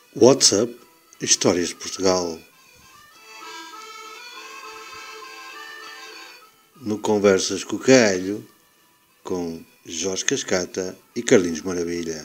WhatsApp Histórias de Portugal. No Conversas com o Calho, com Jorge Cascata e Carlinhos Maravilha.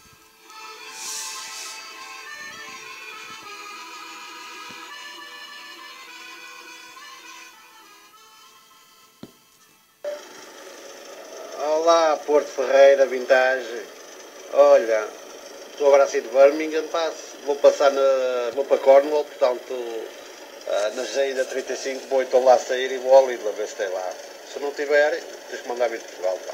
Olá, Porto Ferreira, Vintage. Olha, estou agora a sair de Birmingham, vou para Cornwall, portanto, na saída 35 vou então lá sair e vou ao Lidl a ver se tem lá. Se não tiver, tens que mandar vir de Portugal, pá.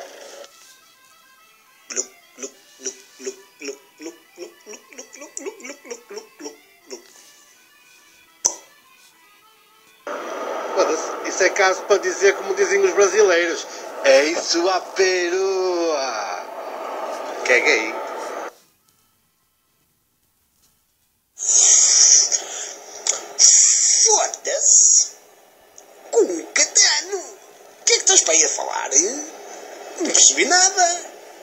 Isso é caso para dizer como dizem os brasileiros. É isso a perua. Que é gay. Foda-se! Com um catano! O que é que estás para aí a falar? Não percebi nada!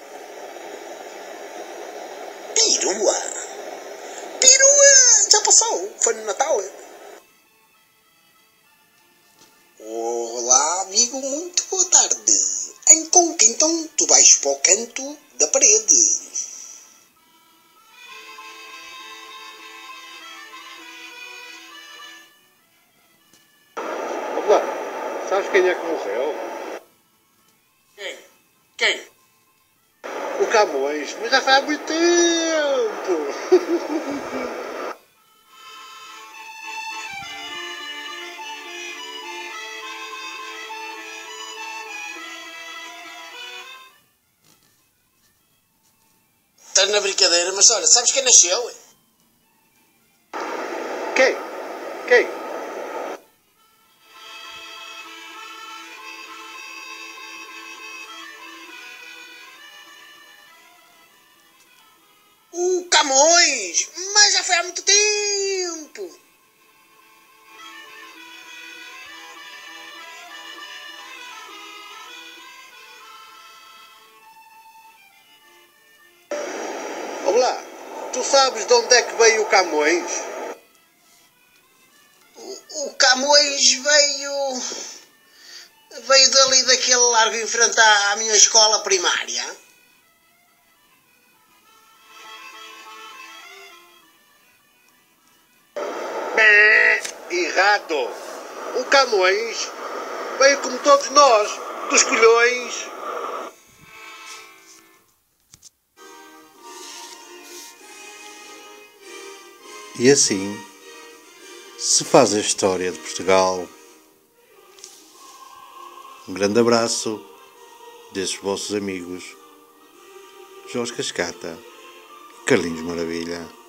Perua! Perua! Já passou! Foi no Natal! Olá, amigo, muito boa tarde! Então tu vais para o canto da parede. Vamos lá. Sabes quem é que morreu? Quem? O Camões, mas já faz há muito tempo. Estás na brincadeira, mas olha, sabes quem nasceu? Quem? O Camões! Mas já foi há muito tempo! Olá, tu sabes de onde é que veio o Camões? O Camões veio dali daquele largo em frente à minha escola primária. Errado! O Camões veio como todos nós, dos colhões. E assim se faz a história de Portugal. Um grande abraço desses vossos amigos Jorge Cascata e Carlinhos Maravilha.